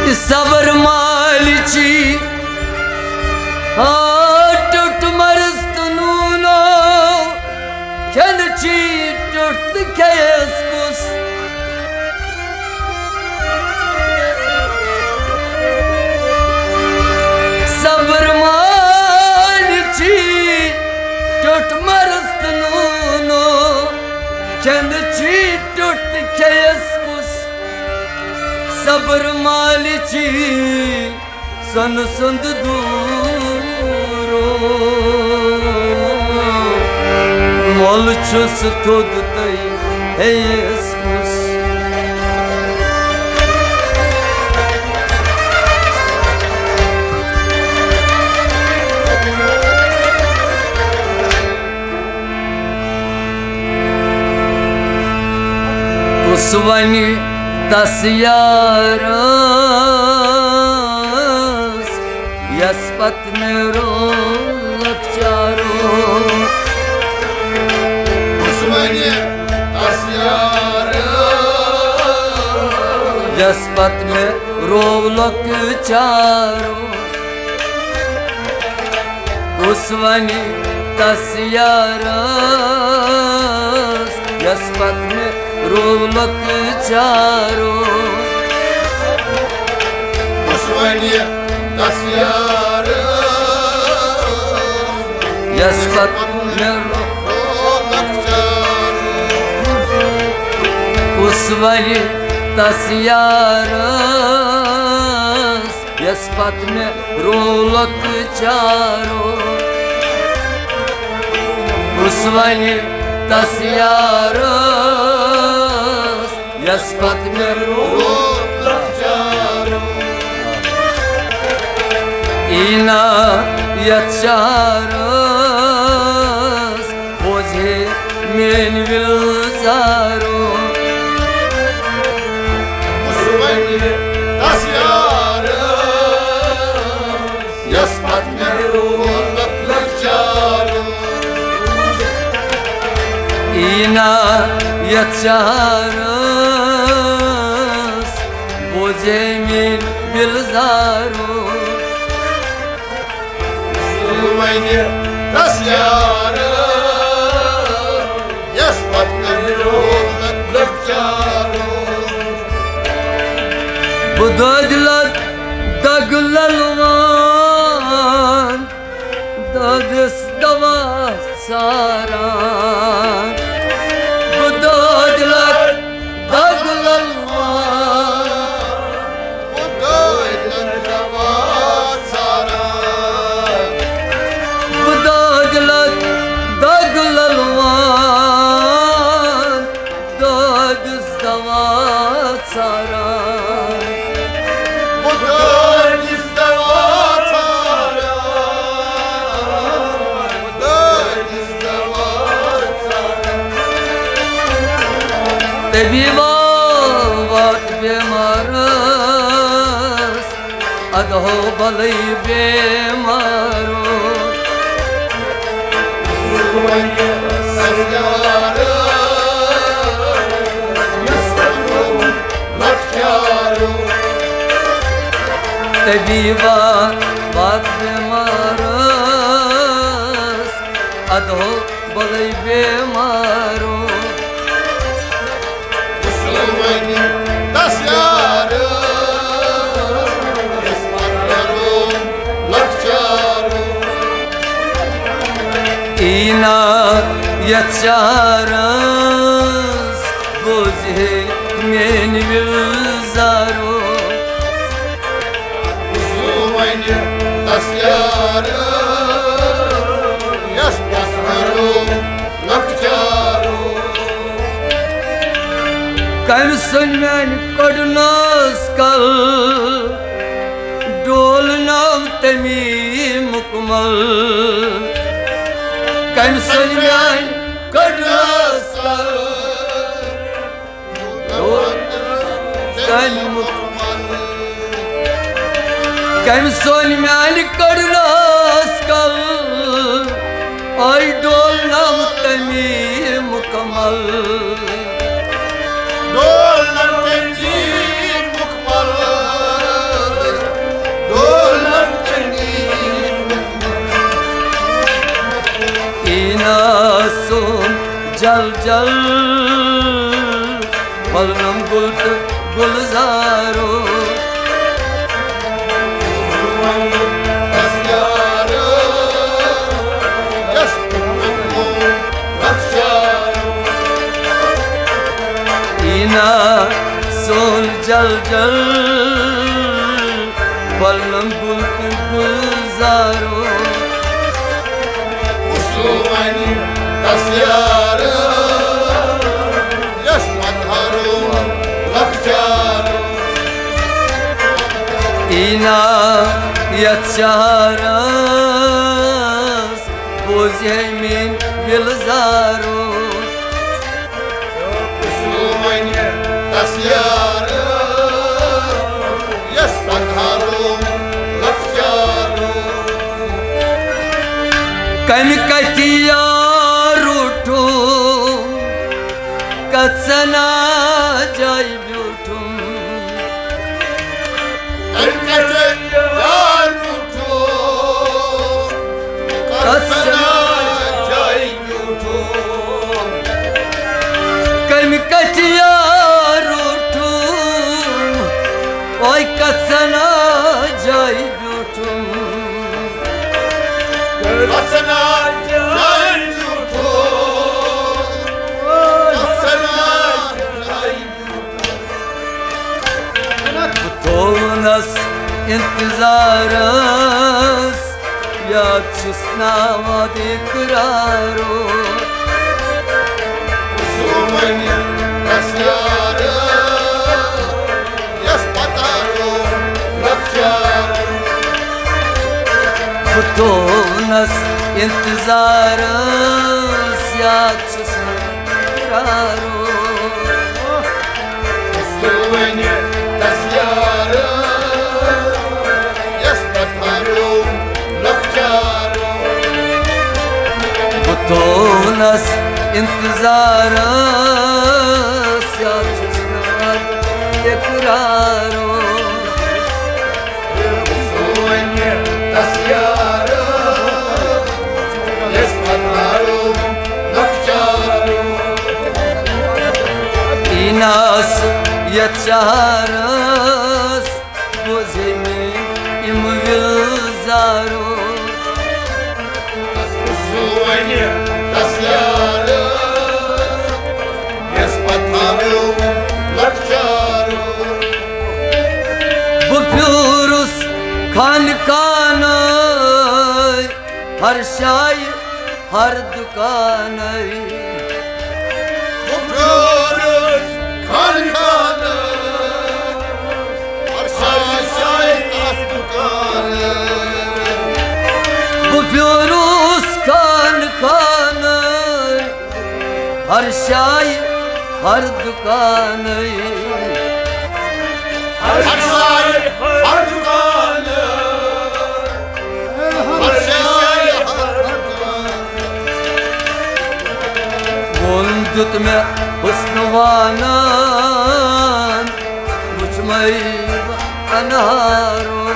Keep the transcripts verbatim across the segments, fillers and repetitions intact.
सबर मालिची टुट मरस्त नूनो खेलची टुट खेस कुस सबर मालिची टुट मरस्त नूनो खेलची टुट खेस कुस सबर मालिची सन संद दूरो मोल छुस थोद तई है यसकुस कुसवनी दस यारस यस्पत मेरो लक्षारो कुसवनी दस यारस यस्पत मेरो लक्षारो कुसवनी दस यारस यस्पत में रोलक चारो कुसवनी दस यारस यस्पत में रोलक चारो कुसवनी दस यारस यस्पत में रोलक चारो कुसवनी दस यारस यस्पत में रोलक चारो इना यचारस बोझे मेन विलजारो कुसवनी दस यारस यस्पत में रोलक चारो इना यचारस बोझे मेन विलजारो कुसवनी दस यारस यस्पत में रोलक चारो बुदजलत दगललवान ददस दवा सारा बुदजलत दगललवान बुदजलत दवा सारा बुदजलत दगललवान ददस दवा सारा तबीबा वात बेमारस अधो भलई बेमारो कुसवनी दस यारस यस्पत चारो तबीबा वात बेमारस अधो भलई बेमारो कुसवनी दस यारस यस्पत में रोलक चारो इना यचारस बोझे मेन विलजारो कुसवनी दस यारस यस्पत में रोलक चारो कम सुनमन कड़नास कल डोल नाव तमी मुकमल कम सुनमन कड़नास कल डोल तमी मुकमल कम सुनमन कड़नास कल और डोल नाव तमी मुकमल डोल जल जल फलनम गुल गुलजारो ईना सोन जल जल फलनम गुल गुलजारो Usumani tasyara yashmatharu lakcharu ina yacharas bozyemin bilzaro Usumani tasyara yashmatharu lakcharu कम कटिया रूठू कचना जाई ब्यूठू कम कटिया रूठू ओय कचना जाई ब्यूठू Asana jai utho Asana jai utho Tonas intizaras ya çısnava ikraro Usumani tasyara yashmatharu lakcharu Tonas intizaras ya çısnava Usumani tasyara yashmatharu lakcharu Tonas intizaras ya çısnava ikraro Usumani tasyara yashmatharu lakcharu Inas yacharas bozyemin imvilzaro Usumani tasyara yashmatharu lakcharu Bu pürüz kan kanay har şay har dukanay Uprarız kankanı Arşay atkanı Bu pürüz kan kanay har şay har dukanay Arşay atkanı Arşay atkanı Vundut me husnvanan Muçmay anaro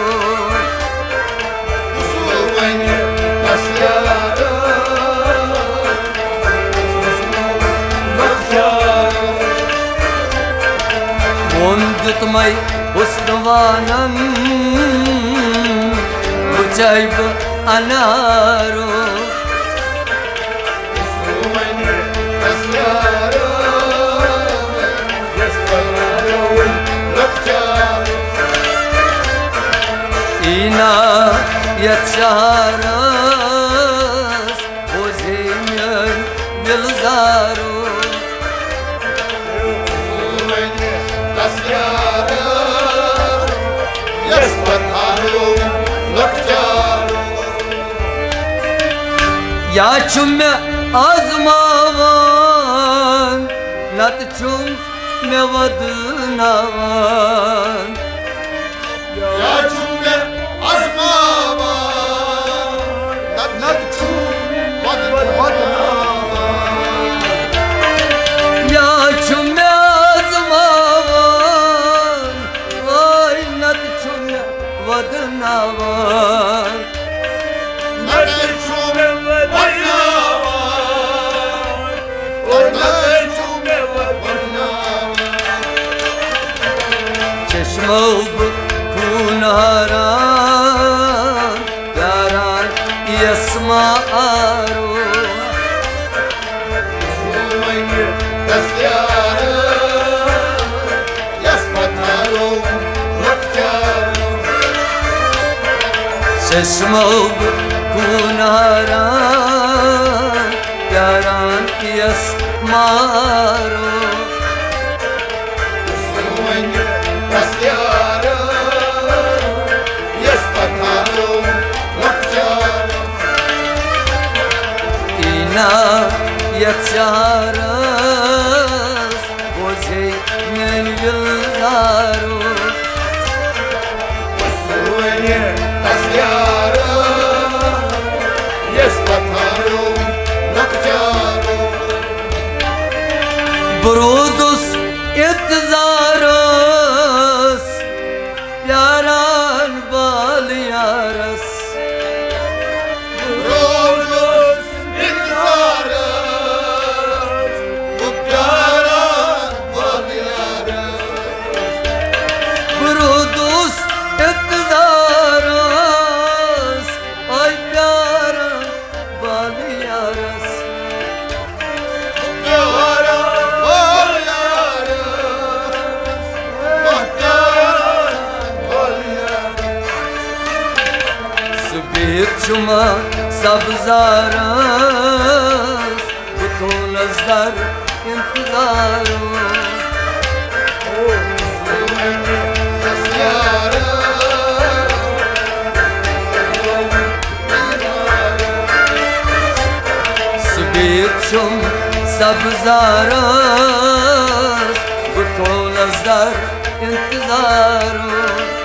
Usumani tasyara lakcharu Vundut may husnvanan Muçay anaro Usumani tasyara yashmatharu lakcharu Ina yacharas bozyemin bilzaro Usumani tasyara yashmatharu lakcharu Ya çumme azmavan Nat çum me vadınavan Ya cümle azmava Nat nat vadın vadın Ya çumme azmavan Vay nat çumme vadınavan Nat cümle vadın Smoke kunara Yaran yasmaro Sumayni tasyara Yasmataro lakcharo Smoke kunara Yaran yasmaro Sumayni tasyara Yasmataro lakcharo Ina yacharas Boze men yılzaro Sumayni tasyara Yasmataro lakcharo Brudus itzaros Yaran bal yaras Rodus ikzaras Bukyaran valyaras Brudus itzaros Ay yaran bal yaras Bukyaran valyaras Bukyaran valyaras Subir çuma sabzaras Bütün azlar intizaro Sumayni tasyara Subir çum sabzaras Bütün azlar intizaro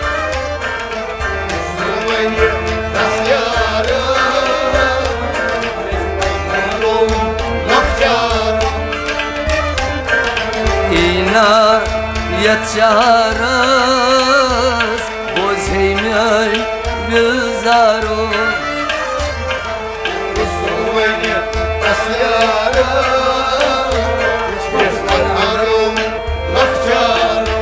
Sumayni tasyara lakcharo Ina yacharas Bozheymel bilzaro Sumayni tasyara Yasmataro lakcharo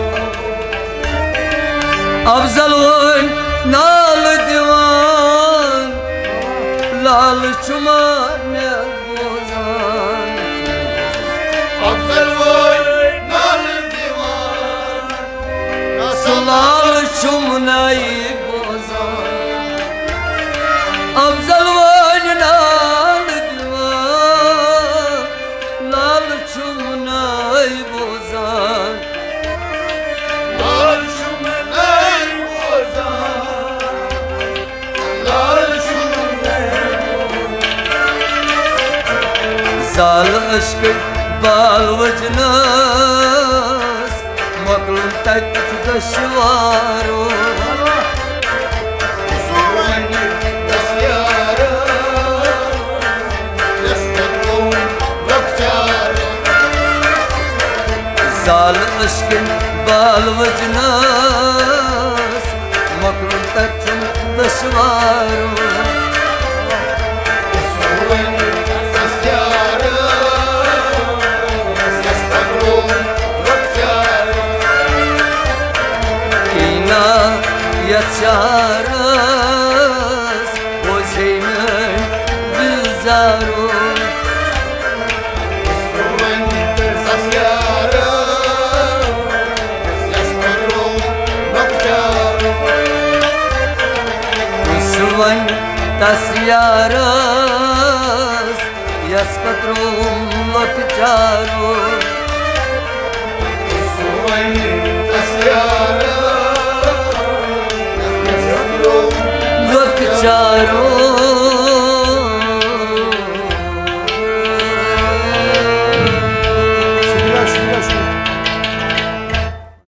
Afzalun nal divan Lal çuma ne bozan Afzal vay nal divan Nasıl Lal çumnayı bozan Afzalun nal divan Lal çumnayı bozan Lal shumnay bozan Lal shumnay Zal aşkı bal vajnas Maklum tak daşvaro Sumayni tasyara Yasmataro lakcharo Zal aşkın bal vajnas Maklum tak daşvaro Sumayni tasyara Yasmataro lakcharo Ina yacharas Bozheymel bilzaro Sumayni tasyara Yasmataro lakcharo Suvan tasyaras Yaspatrum lakcharo Sumayni tasyara Yasmataro lakcharo